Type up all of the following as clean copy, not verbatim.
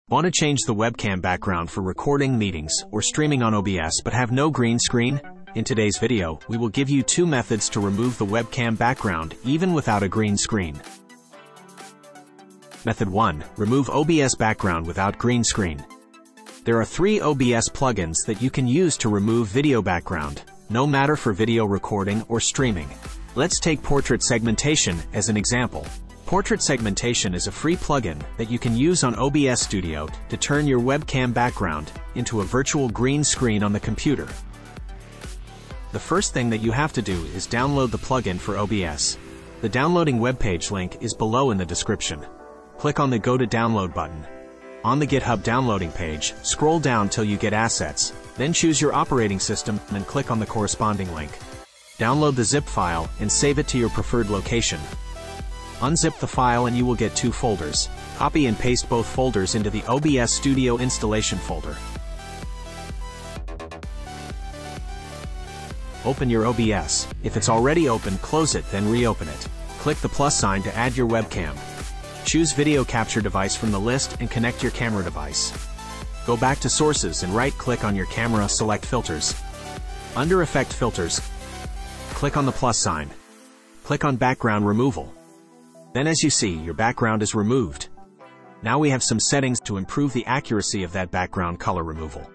Want to change the webcam background for recording meetings or streaming on OBS but have no green screen? In today's video, we will give you 2 methods to remove the webcam background even without a green screen. Method 1. Remove OBS background without green screen. There are 3 OBS plugins that you can use to remove video background, no matter for video recording or streaming. Let's take portrait segmentation as an example. Portrait segmentation is a free plugin that you can use on OBS Studio to turn your webcam background into a virtual green screen on the computer. The first thing that you have to do is download the plugin for OBS. The downloading webpage link is below in the description. Click on the Go to Download button. On the GitHub downloading page, scroll down till you get Assets, then choose your operating system and click on the corresponding link. Download the zip file and save it to your preferred location. Unzip the file and you will get 2 folders. Copy and paste both folders into the OBS Studio installation folder. Open your OBS. If it's already open, close it, then reopen it. Click the plus sign to add your webcam. Choose Video Capture Device from the list and connect your camera device. Go back to Sources and right-click on your camera, select Filters. Under Effect Filters, click on the plus sign. Click on Background Removal. Then as you see, your background is removed. Now we have some settings to improve the accuracy of that background color removal.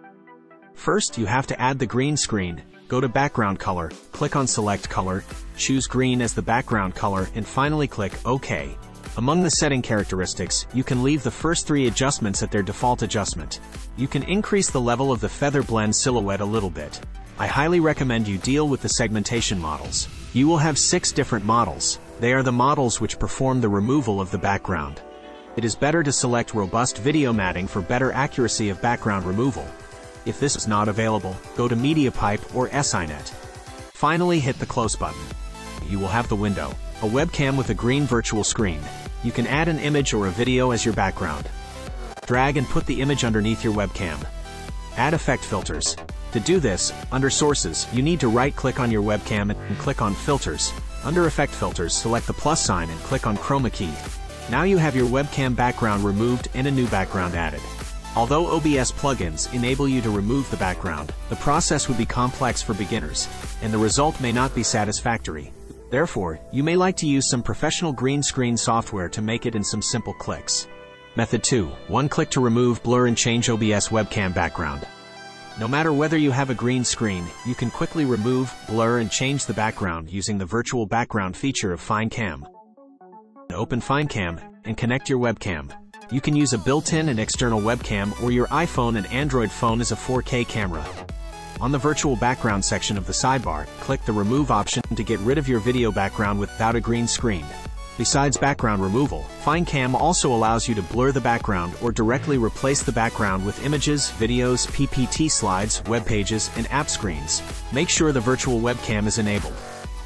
First, you have to add the green screen. Go to Background Color, click on Select Color, choose green as the background color, and finally click OK. Among the setting characteristics, you can leave the first 3 adjustments at their default adjustment. You can increase the level of the feather blend silhouette a little bit. I highly recommend you deal with the segmentation models. You will have 6 different models. They are the models which perform the removal of the background. It is better to select Robust Video Matting for better accuracy of background removal. If this is not available, go to MediaPipe or SINet. Finally, hit the Close button. You will have the window, a webcam with a green virtual screen. You can add an image or a video as your background. Drag and put the image underneath your webcam. Add effect filters. To do this, under Sources, you need to right-click on your webcam and click on Filters. Under Effect Filters, select the plus sign and click on Chroma Key. Now you have your webcam background removed and a new background added. Although OBS plugins enable you to remove the background, the process would be complex for beginners, and the result may not be satisfactory. Therefore, you may like to use some professional green screen software to make it in some simple clicks. Method 2. 1 click to remove, blur and change OBS webcam background. No matter whether you have a green screen, you can quickly remove, blur and change the background using the virtual background feature of FineCam. Open FineCam and connect your webcam. You can use a built-in and external webcam or your iPhone and Android phone as a 4K camera. On the virtual background section of the sidebar, click the Remove option to get rid of your video background without a green screen. Besides background removal, FineCam also allows you to blur the background or directly replace the background with images, videos, PPT slides, web pages, and app screens. Make sure the virtual webcam is enabled.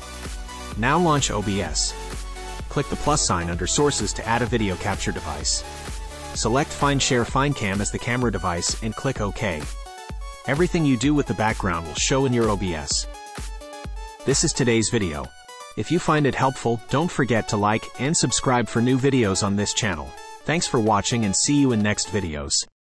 Now launch OBS. Click the plus sign under Sources to add a video capture device. Select Share FineCam as the camera device and click OK. Everything you do with the background will show in your OBS. This is today's video. If you find it helpful, don't forget to like and subscribe for new videos on this channel. Thanks for watching and see you in next videos.